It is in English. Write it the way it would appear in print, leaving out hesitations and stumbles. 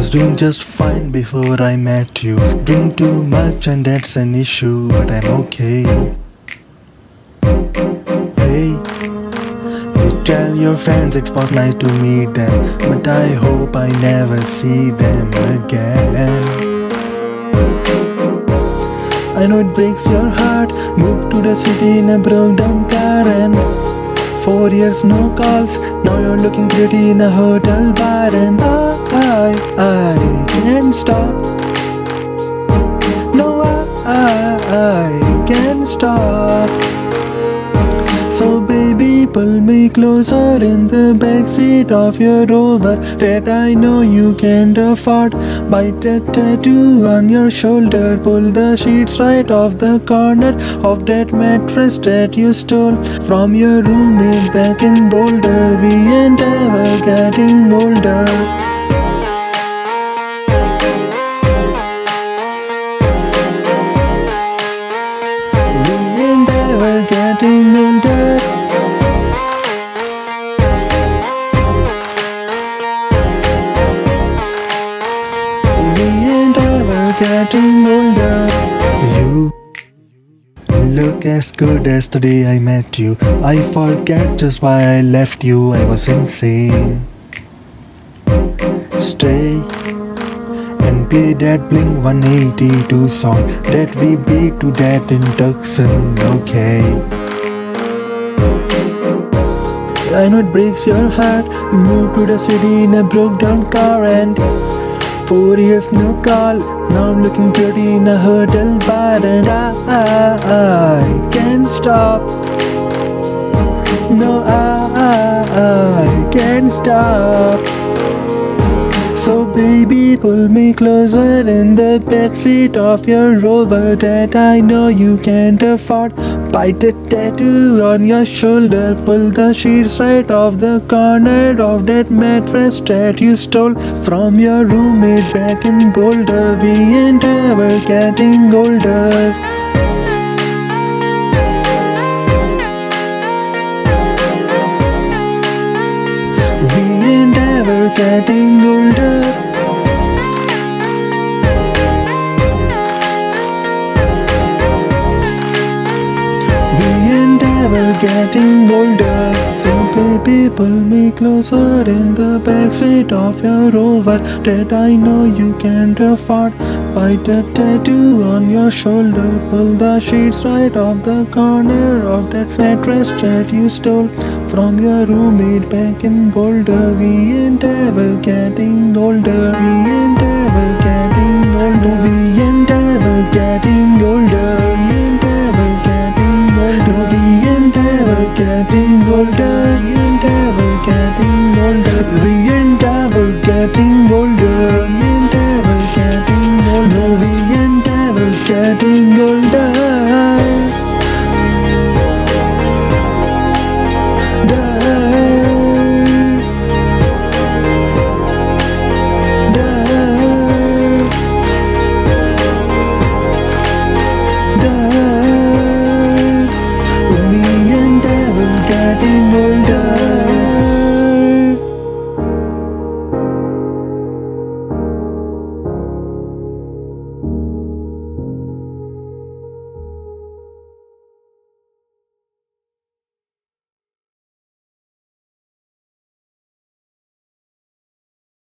was doing just fine before I met you. Drink too much and that's an issue, but I'm okay. Hey, you tell your friends it was nice to meet them, but I hope I never see them again. I know it breaks your heart. Moved to the city in a broke down car and 4 years no calls. Now you're looking pretty in a hotel bar and I can't stop. No, I can't stop. So baby, pull me closer in the backseat of your Rover that I know you can't afford. Bite that tattoo on your shoulder. Pull the sheets right off the corner of that mattress that you stole from your roommate back in Boulder. We ain't ever getting older. We ain't ever getting older. Getting older. You look as good as the day I met you. I forget just why I left you. I was insane. Stay and play that Blink 182 song that we beat to death in Tucson, okay? I know it breaks your heart. Moved to the city in a broke down car and 4 years no call. Now I'm looking pretty in a hotel bar and I can't stop. No, I can't stop. So baby, pull me closer in the backseat of your Rover that I know you can't afford. Bite a tattoo on your shoulder. Pull the sheets right off the corner of that mattress that you stole from your roommate back in Boulder. We ain't ever getting older. We ain't ever getting older. Getting older. So baby, pull me closer in the backseat of your Rover that I know you can't afford. Bite a tattoo on your shoulder. Pull the sheets right off the corner of that mattress that you stole from your roommate back in Boulder. We ain't ever getting older. We ain't ever getting older. We ain't ever getting older. We ain't ever getting older. We ain't ever getting older. We ain't ever getting older. We ain't ever getting older. We ain't ever getting older. We ain't ever getting